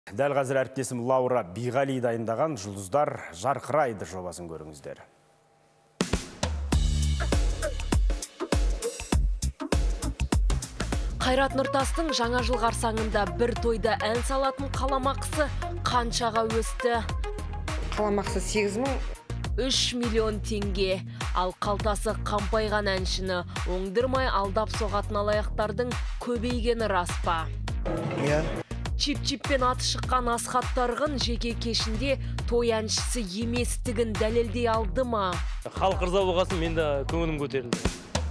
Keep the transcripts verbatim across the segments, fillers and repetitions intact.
Дәл қазір әріптесім Лаура Биғали дайындаған «Жұлдыздар жарқырайды» жобасын көріңіздер. Қайрат Нұртастың жаңа жыл қарсаңында бір тойда ән салатын қаламақысы қаншаға өсті? Қаламақысы сегіз мың. үш миллион теңге. Ал қалтасы қампайған әншіні оңдырмай алдап соғатын алаяқтардың көбейгені рас па? Иә. Чип-чиппен аты шыққан Асхат Тарғын жеке кешінде той әншісі еместігін дәлелдей алды ма? Халық ырза болғасын, мен де көңілім көтерілді.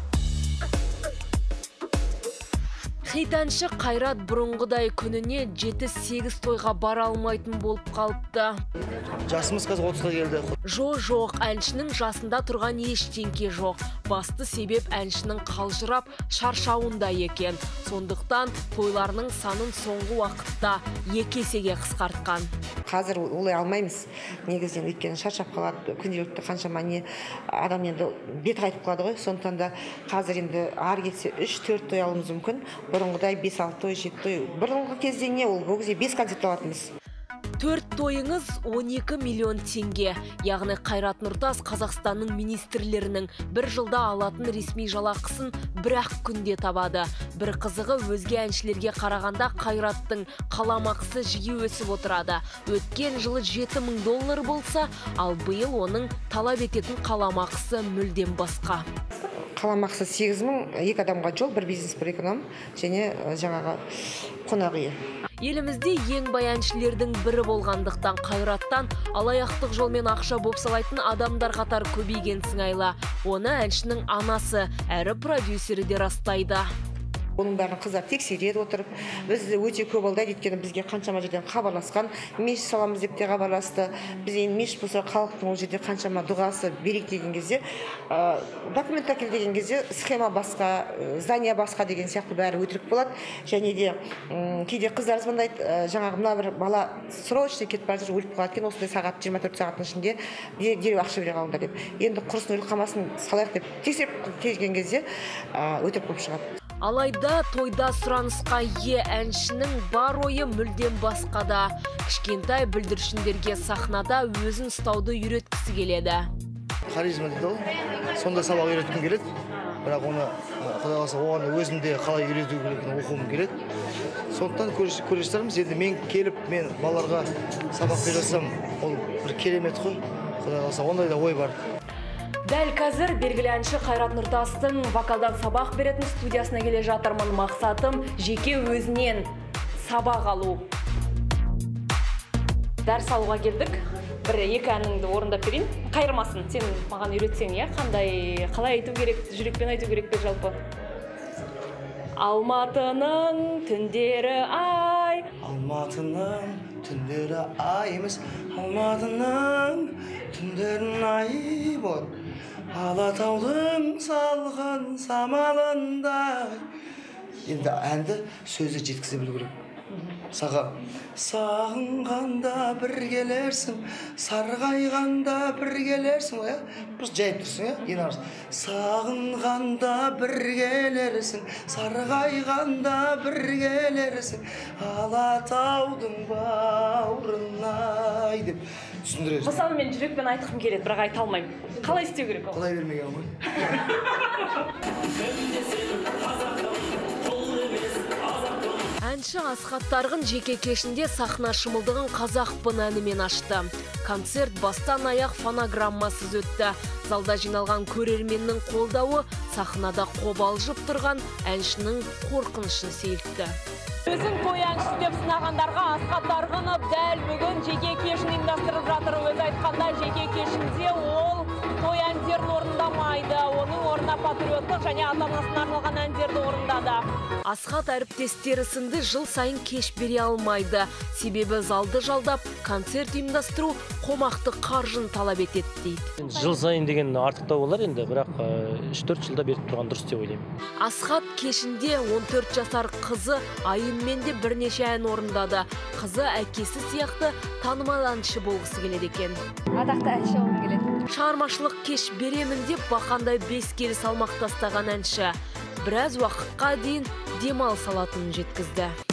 Хит әнші Қайрат бұрынғыдай күніне жеті сегіз тойға бара алмайтын болып қалыпты. Жасымыз қазір отызға келді. Жо жоқ, әншінің жасында тұрған ештеңке жоқ. Басты себеп әншінің қалжырап шаршауында екен. Сондықтан тойларының санын соңғы уақытта екі есеге қысқартқан. Қазір олай алмаймыз. Негізден өйткені шаршап қалады. Күнделікті қаншама не адам енді бет қайтып қалады ғой. Сондықтан да қазір енді ар кетсе үш төрт той алуымыз мүмкін. Бұрынғыдай бес алты той, жеті той. Бұрынғы кезде не ол? Бұл кезде бес концерт алатынбыз. Төрт тойыңыз он екі миллион теңге. Яғни Қайрат Нұртас Қазақстанның министрлерінің бір жылда алатын ресми жалақысын бір-ақ күнде табады. Бір қызығы, өзге әншілерге қарағанда Қайраттың қаламақысы жиі өсіп отырады. Өткен жылы жеті мың доллар болса, ал биыл оның талап ететін қаламақысы мүлдем басқа. Қаламақысы сегіз мың, екі адамға жол, бір бизнес, бір эконом, және жаңағы қонақ үйі. Елімізде ең бай әншілердің бірі болғандықтан Қайраттан алаяқтық жолмен ақша бопсалайтын адамдар қатар көбейген сыңайлы. Оны әншінің анасы, әрі продюсері де растайды. Оның бәрін қыздар тексереді отырып. Біз өте көп алдайды, өйткені бізге қаншама жерден хабарласқан, мешіт саламыз деп те хабарласты. Біз енді мешіт болса халықтың ол жерде қаншама дұғасы берейік деген кезде, документ әкел деген кезде схема басқа, здания басқа деген сияқты бәрі өтірік болады. Және де кейде қыздар звондайды, жаңағы мына бір бала срочно кетіп бара жатыр, өліп қалады екен, осындай сағат жиырма төрт сағаттың ішінде дереу ақша бере қалыңдар деп. Енді құрысын өліп қалмасын салайық деп тексеріп келген кезде өтірік болып шығады. Алайда тойда сұранысқа ие әншінің бар ойы мүлдем басқада. Кішкентай бүлдіршіндерге сахнада өзін ұстауды үйреткісі келеді. Харизма дейді ол. Сонда сабақ үйреткім келеді. Бірақ оны Құдай қаласа оған өзімде қалай үйрету керектігін оқуым керек. Сондықтан көресіздерміз, енді мен келіп, мен балаларға сабақ бере жатсам, ол бір керемет қой. Құдай қаласа ондай да ой бар. Дәл қазір белгілі әнші Қайрат Нұртастың вокалдан сабақ беретін студиясына келе жатырмын. Мақсатым жеке өзінен сабақ алу. Дәріс алуға келдік. Бір екі әніңді орындап берейін. Қайырмасын, сен маған үйретсең, иә, қандай, қалай айту керек, жүрекпен айту керек пе жалпы? Алматының түндері ай. Алматының түндері ай емес, Алматының түндерін ай болады. Алатаудың салқын самалында. Енді әнді сөзі жеткізе білу керек. Саған сағынғанда бір келерсің, сарғайғанда бір келерсің, иә? Просто жайып тұрсың, иә? Ең арыз. Сағынғанда бір келерсің, сарғайғанда бір келерсің, Алатаудың бауырынай деп түсіндіресің. Мысалы, мен жүрекпен айтқым келеді, бірақ айта алмаймын. Қалай істеу керек ол? Қалай бермеген ғой? Әнші Асхат Тарғын жеке кешінде сахна шымылдығын қазақпын әнімен ашты. Концерт бастан аяқ фонограммасыз өтті. Залда жиналған көрерменнің қолдауы сахнада қобалжып тұрған әншінің қорқынышын сейілтті. Өзін той әншісі деп сынағандарға Асхат Тарғын дәл бүгін жеке кешін ұйымдастырып жатыр. Өзі айтқанда жеке кешінде ол той әндерін орындамайды. Оның орнына патриоттық және ата-анасына арналған әндерді орындады. Асхат әріптестері сынды жыл сайын кеш бере алмайды. Себебі залды жалдап, концерт ұйымдастыру қомақты қаржын талап етеді дейді. Жыл сайын деген артықтау болар енді, бірақ үш төрт жылда беріп тұрған дұрыс деп ойлаймын. Асхат кешінде он төрт жасар қызы Айыммен де бірнеше ән орындады. Қызы әкесі сияқты танымал әнші болғысы келеді екен. Атақты әнші болғым келеді. Шығармашылық кеш беремін деп бақандай бес келі салмақ тастаған әнші біраз уақытқа дейін демалыс алатынын жеткізді.